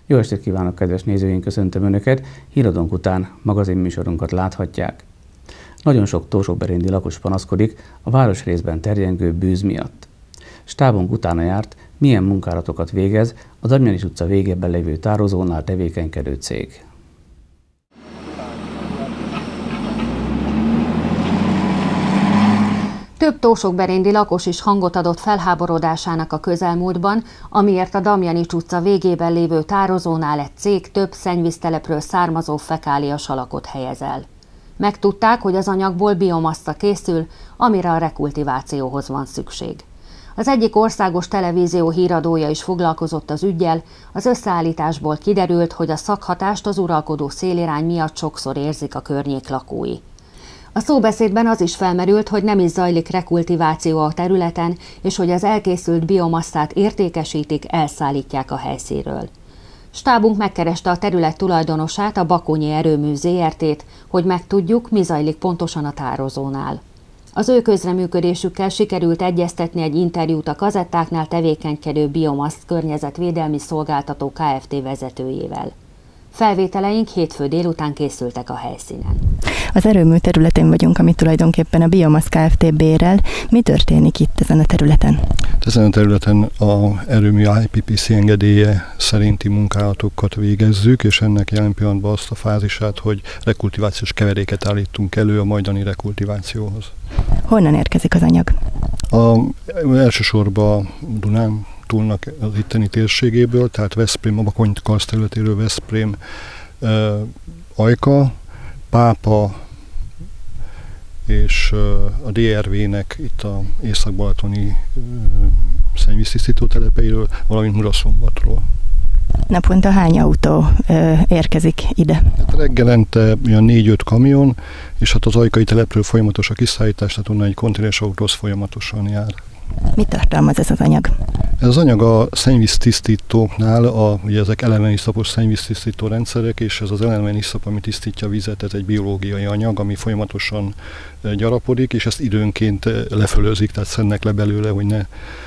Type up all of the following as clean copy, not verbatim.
Jó estét kívánok, kedves nézőink, köszöntöm Önöket! Híradónk után magazinműsorunkat láthatják. Nagyon sok Tórsóberéndi lakos panaszkodik a városrészben terjengő bűz miatt. Stábunk utána járt, milyen munkálatokat végez a Damjanich utca végében lévő tározónál tevékenykedő cég. Több tórsóberéndi lakos is hangot adott felháborodásának a közelmúltban, amiért a Damjanich utca végében lévő tározónál egy cég több szennyvíztelepről származó fekália salakot helyez el. Megtudták, hogy az anyagból biomassa készül, amire a rekultivációhoz van szükség. Az egyik országos televízió híradója is foglalkozott az üggyel, az összeállításból kiderült, hogy a szakhatást az uralkodó szélirány miatt sokszor érzik a környék lakói. A szóbeszédben az is felmerült, hogy nem is zajlik rekultiváció a területen, és hogy az elkészült biomasszát értékesítik, elszállítják a helyszínről. Stábunk megkereste a terület tulajdonosát, a Bakonyi Erőmű Zrt-t, hogy megtudjuk, mi zajlik pontosan a tározónál. Az ő közreműködésükkel sikerült egyeztetni egy interjút a kazettáknál tevékenykedő Biomasz környezetvédelmi szolgáltató Kft. Vezetőjével. Felvételeink hétfő délután készültek a helyszínen. Az erőmű területén vagyunk, ami tulajdonképpen a Biomasz Kft. Bérel. Mi történik itt ezen a területen? Ezen a területen az erőmű IPPC engedélye szerinti munkálatokat végezzük, és ennek jelen pillanatban azt a fázisát, hogy rekultivációs keveréket állítunk elő a majdani rekultivációhoz. Honnan érkezik az anyag? Elsősorban Dunán túlnak az itteni térségéből, tehát Veszprém, a Bakony karszterületéről Veszprém, Ajka, Pápa és a DRV-nek itt a észak-balatoni szennyvíztisztító telepeiről, valamint Muraszombatról. Naponta hány autó érkezik ide? Hát reggelente olyan 4-5 kamion, és hát az ajkai telepről folyamatos a kiszállítás, tehát onnan egy konténeres autóhoz folyamatosan jár. Mit tartalmaz ez az anyag? Ez az anyag a szennyvíztisztítóknál, ugye ezek elemeniszapos szennyvíztisztító rendszerek, és ez az elemeniszap, ami tisztítja a vizet, ez egy biológiai anyag, ami folyamatosan gyarapodik, és ezt időnként lefölözik, tehát szednek le belőle, hogy ne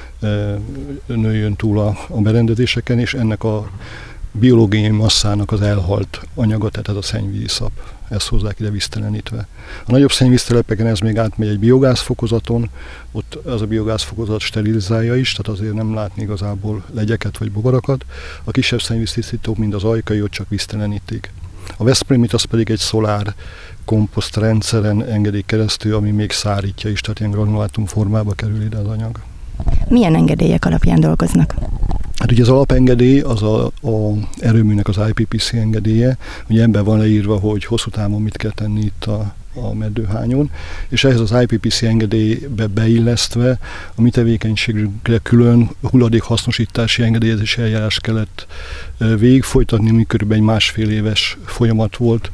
nőjön túl a berendezéseken, és ennek a biológiai masszának az elhalt anyaga, tehát ez a szennyvízszap, ezt hozzák ide víztelenítve. A nagyobb szennyvíztelepeken ez még átmegy egy biogázfokozaton, ott az a biogázfokozat sterilizálja is, tehát azért nem látni igazából legyeket vagy bogarakat. A kisebb szennyvíztisztítók, mint az ajkai, ott csak víztelenítik. A Veszprémit az pedig egy szolár komposzt rendszeren engedik keresztül, ami még szárítja is, tehát ilyen granulátum formába kerül ide az anyag. Milyen engedélyek alapján dolgoznak? Hát ugye az alapengedély az a erőműnek az IPPC engedélye, ugye ebben van leírva, hogy hosszú távon mit kell tenni itt a meddőhányon, és ehhez az IPPC engedélybe beillesztve a mi tevékenységünkre külön hulladékhasznosítási engedélyezési eljárás kellett végigfolytatni, ami körülbelül egy 1,5 éves folyamat volt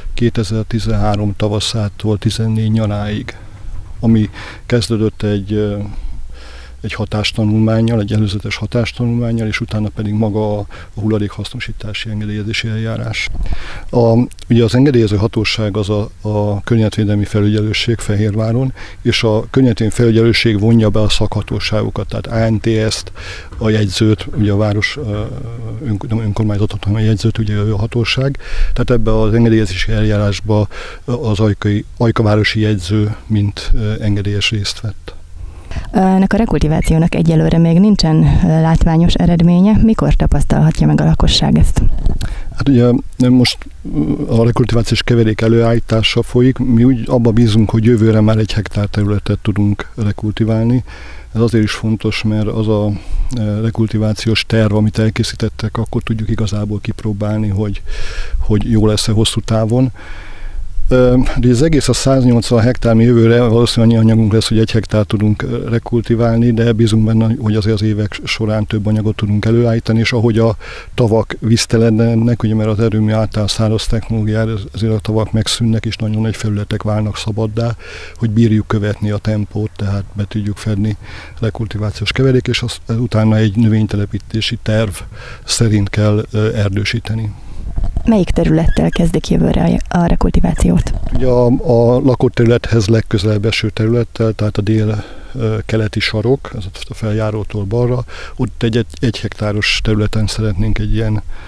2013 tavaszától 14 nyaráig, ami kezdődött egy hatástanulmánnyal, egy előzetes hatástanulmánnyal, és utána pedig maga a hulladékhasznosítási engedélyezési eljárás. Ugye az engedélyező hatóság az a Környezetvédelmi Felügyelőség Fehérváron, és a Környezetvédelmi Felügyelőség vonja be a szakhatóságokat, tehát ANTS-t, a jegyzőt, ugye a város önkormányzatot, hanem a jegyzőt, ugye a hatóság. Tehát ebbe az engedélyezési eljárásba az ajkavárosi jegyző mint engedélyes részt vett. Ennek a rekultivációnak egyelőre még nincsen látványos eredménye. Mikor tapasztalhatja meg a lakosság ezt? Hát ugye most a rekultivációs keverék előállítása folyik. Mi úgy abba bízunk, hogy jövőre már 1 hektár területet tudunk rekultiválni. Ez azért is fontos, mert az a rekultivációs terv, amit elkészítettek, akkor tudjuk igazából kipróbálni, hogy jó lesz-e hosszú távon. De az egész a 180 hektár, mi jövőre valószínűleg annyi anyagunk lesz, hogy 1 hektár tudunk rekultiválni, de bízunk benne, hogy azért az évek során több anyagot tudunk előállítani, és ahogy a tavak víztelenednek, ugye mert az erőmű által száraz technológiára, ezért a tavak megszűnnek, és nagyon nagy felületek válnak szabaddá, hogy bírjuk követni a tempót, tehát be tudjuk fedni rekultivációs keverék, és utána egy növénytelepítési terv szerint kell erdősíteni. Melyik területtel kezdik jövőre a rekultivációt? Ugye a lakott területhez legközelebb eső területtel, tehát a dél-keleti sarok, ez a feljárótól balra, ott egy hektáros területen szeretnénk egy ilyen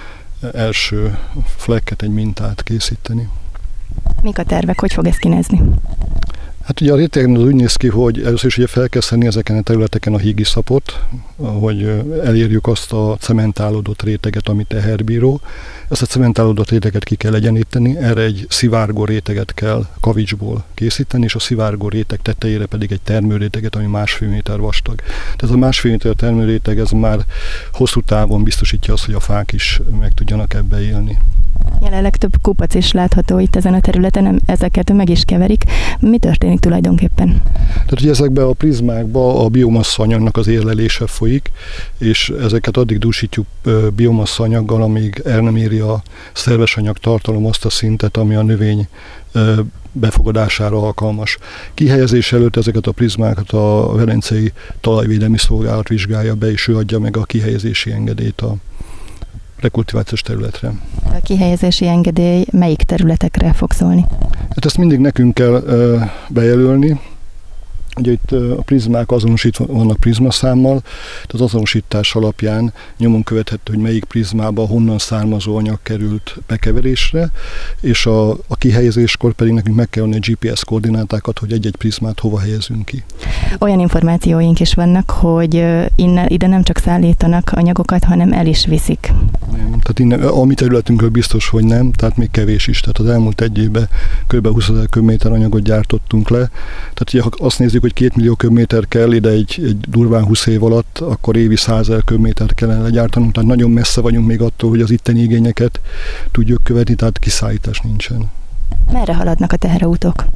első flekket, egy mintát készíteni. Mik a tervek, hogy fog ez kinézni? Hát ugye a rétegben az úgy néz ki, hogy először is ugye fel kell szedni ezeken a területeken a hígiszapot, hogy elérjük azt a cementálódott réteget, ami teherbíró. Ezt a cementálódott réteget ki kell egyenlíteni, erre egy szivárgó réteget kell kavicsból készíteni, és a szivárgó réteg tetejére pedig egy termőréteget, ami 1,5 méter vastag. Tehát ez a 1,5 méter termőréteg, ez már hosszú távon biztosítja azt, hogy a fák is meg tudjanak ebbe élni. Jelenleg több kupac is látható itt ezen a területen, ezeket meg is keverik. Mi történik tulajdonképpen? Tehát ugye ezekben a prizmákban a biomassza anyagnak az érlelése folyik, és ezeket addig dúsítjuk biomassza anyaggal, amíg el nem éri a szerves anyag tartalom azt a szintet, ami a növény befogadására alkalmas. Kihelyezés előtt ezeket a prizmákat a Velencei Talajvédelmi Szolgálat vizsgálja be, és ő adja meg a kihelyezési engedélyt a rekultivációs területre. A kihelyezési engedély melyik területekre fog szólni? Hát ezt mindig nekünk kell bejelölni. Ugye itt a prizmák azonosítva vannak prizmaszámmal, tehát az azonosítás alapján nyomon követhető, hogy melyik prizmába honnan származó anyag került bekeverésre, és a kihelyezéskor pedig nekünk meg kell adni a GPS koordinátákat, hogy egy-egy prizmát hova helyezünk ki. Olyan információink is vannak, hogy ide nem csak szállítanak anyagokat, hanem el is viszik. Nem, tehát innen, a mi területünkről biztos, hogy nem, tehát még kevés is. Tehát az elmúlt egy évben kb. 20 000 köbméter anyagot gyártottunk le. Tehát ugye, ha azt nézzük, hogy 2 millió köbméter kell ide egy durván 20 év alatt, akkor évi 100 000 köbmétert kellene legyártanunk, tehát nagyon messze vagyunk még attól, hogy az itteni igényeket tudjuk követni, tehát kiszállítás nincsen. Merre haladnak a teherautók?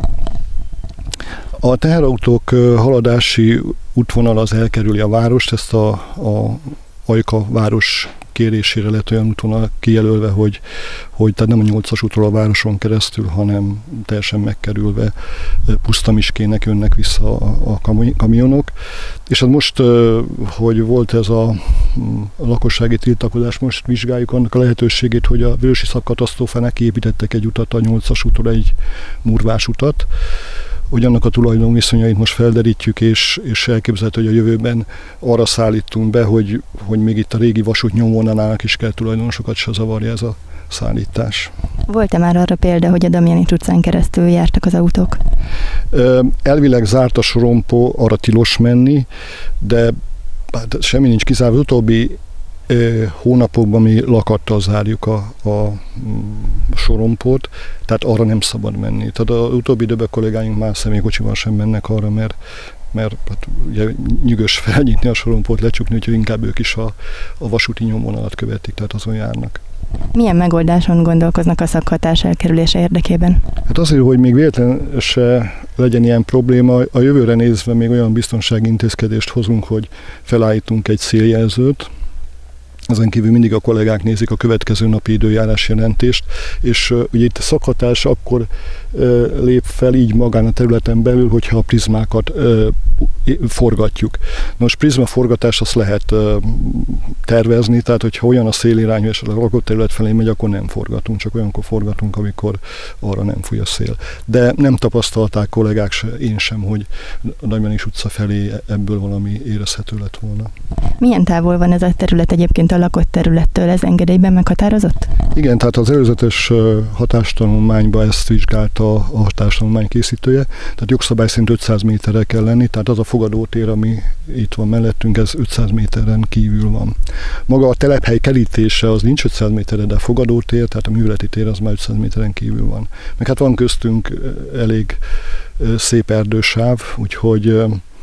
A teherautók haladási útvonal az elkerüli a várost, ezt a Ajka város kérésére lett olyan útvonal kijelölve, hogy tehát nem a 8-as útról a városon keresztül, hanem teljesen megkerülve Pusztamiskének jönnek vissza a kamionok. És hát most, hogy volt ez a lakossági tiltakozás, most vizsgáljuk annak a lehetőségét, hogy a vörösiszap katasztrófánál kiépítettek egy utat, a 8-as útról egy murvás utat, hogy annak a tulajdonviszonyait most felderítjük, és elképzelhető, hogy a jövőben arra szállítunk be, hogy még itt a régi vasút nyomvonalánál is kell tulajdonosokat se zavarja ez a szállítás. Volt-e már arra példa, hogy a Damjanics utcán keresztül jártak az autók? Elvileg zárt a sorompó, arra tilos menni, de hát semmi nincs kizárva. Az utóbbi hónapokban mi lakattal zárjuk a sorompót, tehát arra nem szabad menni. Tehát az utóbbi időben kollégáink már személykocsival sem mennek arra, mert hát ugye nyűgös felnyitni a sorompót, lecsukni, úgyhogy inkább ők is a vasúti nyomvonalat követik, tehát azon járnak. Milyen megoldáson gondolkoznak a szakhatás elkerülése érdekében? Hát azért, hogy még véletlen se legyen ilyen probléma, a jövőre nézve még olyan biztonsági intézkedést hozunk, hogy felállítunk egy széljelzőt. Ezen kívül mindig a kollégák nézik a következő napi időjárás jelentést, és ugye itt a szakhatás akkor lép fel így magán a területen belül, hogyha a prizmákat forgatjuk. Most prizmaforgatás azt lehet tervezni, tehát hogyha olyan a szélirány, és a lakott terület felé megy, akkor nem forgatunk, csak olyankor forgatunk, amikor arra nem fúj a szél. De nem tapasztalták kollégák se, én sem, hogy a Damjanics utca felé ebből valami érezhető lett volna. Milyen távol van ez a terület egyébként a lakott területtől, ez engedélyben meghatározott? Igen, tehát az előzetes hatástanulmányban ezt vizsgálta a hatástanulmány készítője, tehát jogszabály szerint 500 méterre kell lenni, tehát az a fogadótér, ami itt van mellettünk, ez 500 méteren kívül van. Maga a telephely kerítése az nincs 500 méterre, de a fogadótér, tehát a műveleti tér az már 500 méteren kívül van. Meg hát van köztünk elég szép erdősáv, úgyhogy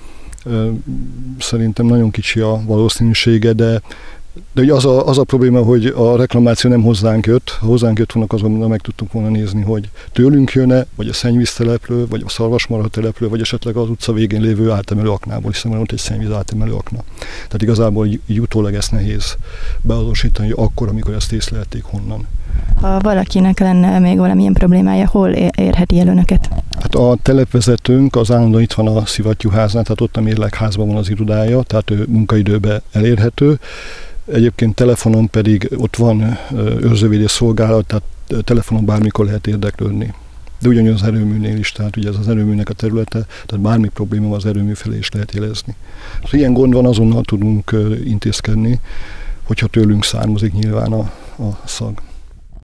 szerintem nagyon kicsi a valószínűsége, de ugye az a probléma, hogy a reklamáció nem hozzánk jött. Ha hozzánk jött volna, azonnal meg tudtunk volna nézni, hogy tőlünk jön-e, vagy a szennyvízteleplő, vagy a szarvasmarha teleplő, vagy esetleg az utca végén lévő átemelő aknából, hiszen van ott egy szennyvíz átemelő akna. Tehát igazából így utólag ezt nehéz beazonosítani, hogy akkor, amikor ezt észlelték, honnan. Ha valakinek lenne még valamilyen problémája, hol érheti el önöket? Hát a telepvezetőnk az állandóan itt van a Szivattyúháznál, tehát ott a mérlegházban van az irodája, tehát ő munkaidőben elérhető. Egyébként telefonon pedig ott van őrzővédő szolgálat, tehát telefonon bármikor lehet érdeklődni. De ugyanúgy az erőműnél is, tehát ugye ez az erőműnek a területe, tehát bármi probléma az erőmű felé is lehet jelezni. Ha ilyen gond van, azonnal tudunk intézkedni, hogyha tőlünk származik nyilván a szag.